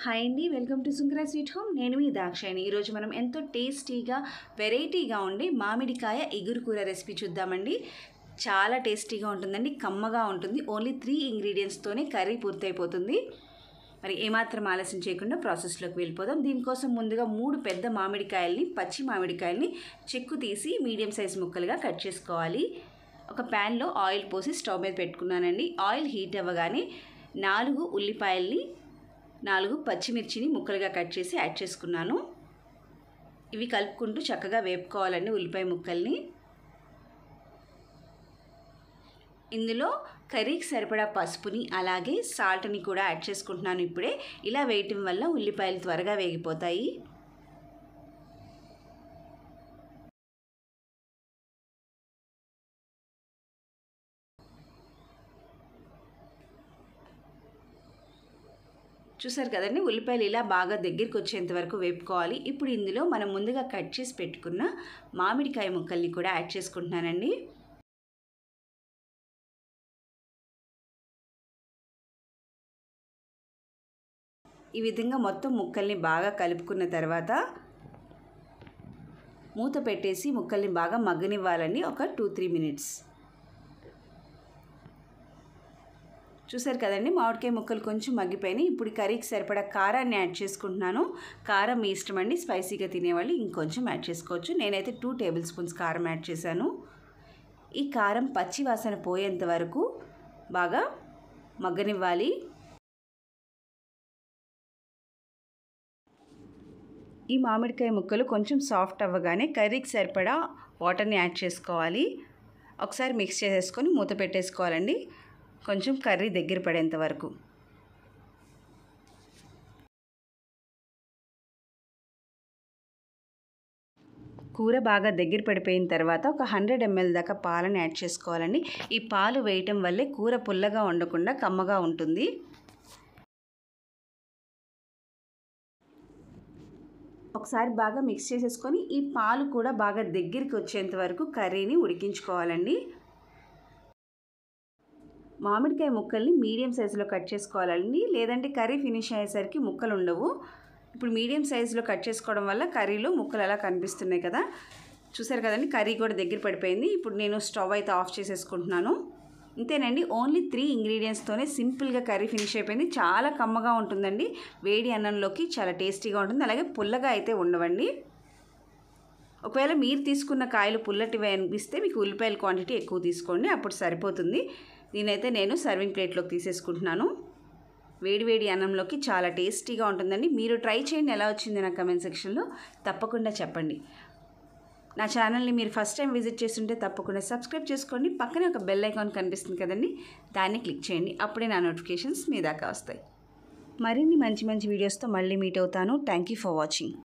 Hi అండి, welcome to Sunkara sweet home. నేను మీ దాక్షాయిని. ఈరోజు మనం ఎంతో టేస్టీగా వెరైటీగా ఉండే మామిడికాయ ఇగురు కూర రెసిపీ చూద్దామండి. చాలా టేస్టీగా ఉంటుందండి, కమ్మగా ఉంటుంది. ఓన్లీ 3 ఇంగ్రీడియంట్స్తోనే కర్రీ పూర్తయిపోతుంది. మరి ఏమాత్రం ఆలస్యం చేయకుండా ప్రాసెస్లోకి వెళ్ళిపోదాం. దీనికోసం ముందుగా 3 పెద్ద మామిడికాయల్ని, పచ్చి మామిడికాయల్ని చెక్కు తీసి మీడియం సైజ్ ముక్కలుగా కట్ చేసుకోవాలి. ఒక ప్యాన్లో ఆయిల్ పోసి స్టవ్ మీద పెట్టుకున్నానండి. ఆయిల్ హీట్ అవ్వగానే 4 ఉల్లిపాయల్ని, 4 పచ్చిమిర్చిని ముక్కలుగా కట్ చేసి యాడ్ చేసుకున్నాను. ఇవి కలుపుకుంటూ చక్కగా వేపుకోవాలండి ఉల్లిపాయ ముక్కల్ని. ఇందులో కర్రీకి సరిపడా పసుపుని అలాగే సాల్ట్ని కూడా యాడ్ చేసుకుంటున్నాను. ఇప్పుడే ఇలా వేయటం వల్ల ఉల్లిపాయలు త్వరగా వేగిపోతాయి. చూసారు కదండి, ఉల్లిపాయలు ఇలా బాగా దగ్గరికి వచ్చేంత వరకు వేపుకోవాలి. ఇప్పుడు ఇందులో మనం ముందుగా కట్ చేసి పెట్టుకున్న మామిడికాయ ముక్కల్ని కూడా యాడ్ చేసుకుంటున్నానండి. ఈ విధంగా మొత్తం ముక్కల్ని బాగా కలుపుకున్న తర్వాత మూత పెట్టేసి ముక్కల్ని బాగా మగ్గనివ్వాలండి. ఒక 2-3 మినిట్స్. చూసారు కదండి, మామిడికాయ ముక్కలు కొంచెం మగ్గిపోయినాయి. ఇప్పుడు కర్రీకి సరిపడా కారాన్ని యాడ్ చేసుకుంటున్నాను. కారం మీ ఇష్టం అండి, స్పైసీగా తినేవాళ్ళు ఇంకొంచెం యాడ్ చేసుకోవచ్చు. నేనైతే 2 టేబుల్ స్పూన్స్ కారం యాడ్ చేశాను. ఈ కారం పచ్చి వాసన పోయేంత వరకు బాగా మగ్గనివ్వాలి. ఈ మామిడికాయ ముక్కలు కొంచెం సాఫ్ట్ అవ్వగానే కర్రీకి సరిపడా వాటర్ని యాడ్ చేసుకోవాలి. ఒకసారి మిక్స్ చేసేసుకొని మూత పెట్టేసుకోవాలండి, కొంచెం కర్రీ దగ్గర పడేంత వరకు. కూర బాగా దగ్గర పడిపోయిన తర్వాత ఒక 100 ml దాకా పాలను యాడ్ చేసుకోవాలండి. ఈ పాలు వేయటం వల్లే కూర పుల్లగా ఉండకుండా కమ్మగా ఉంటుంది. ఒకసారి బాగా మిక్స్ చేసేసుకొని ఈ పాలు కూడా బాగా దగ్గరికి వచ్చేంత వరకు కర్రీని ఉడికించుకోవాలండి. మామిడికాయ ముక్కల్ని మీడియం సైజులో కట్ చేసుకోవాలండి, లేదంటే కర్రీ ఫినిష్ అయ్యేసరికి ముక్కలు ఉండవు. ఇప్పుడు మీడియం సైజులో కట్ చేసుకోవడం వల్ల కర్రీలో ముక్కలు అలా కనిపిస్తున్నాయి కదా. చూసారు కదండి, కర్రీ కూడా దగ్గర పడిపోయింది. ఇప్పుడు నేను స్టవ్ అయితే ఆఫ్ చేసేసుకుంటున్నాను. ఇంతేనండి, ఓన్లీ 3 ఇంగ్రీడియంట్స్తోనే సింపుల్గా కర్రీ ఫినిష్ అయిపోయింది. చాలా కమ్మగా ఉంటుందండి, వేడి అన్నంలోకి చాలా టేస్టీగా ఉంటుంది. అలాగే పుల్లగా అయితే ఉండవండి. ఒకవేళ మీరు తీసుకున్న కాయలు పుల్లటివి అనిపిస్తే మీకు ఉల్లిపాయల క్వాంటిటీ ఎక్కువ తీసుకోండి, అప్పుడు సరిపోతుంది. దీనైతే నేను సర్వింగ్ ప్లేట్లోకి తీసేసుకుంటున్నాను. వేడి అన్నంలోకి చాలా టేస్టీగా ఉంటుందండి. మీరు ట్రై చేయండి, ఎలా వచ్చింది నా కమెంట్ సెక్షన్లో తప్పకుండా చెప్పండి. నా ఛానల్ని మీరు ఫస్ట్ టైం విజిట్ చేస్తుంటే తప్పకుండా సబ్స్క్రైబ్ చేసుకోండి. పక్కనే ఒక బెల్ ఐకాన్ కనిపిస్తుంది కదండి, దాన్ని క్లిక్ చేయండి. అప్పుడే నా నోటిఫికేషన్స్ మీ దాకా వస్తాయి. మరిన్ని మంచి వీడియోస్తో మళ్ళీ మీట్ అవుతాను. Thank you for watching.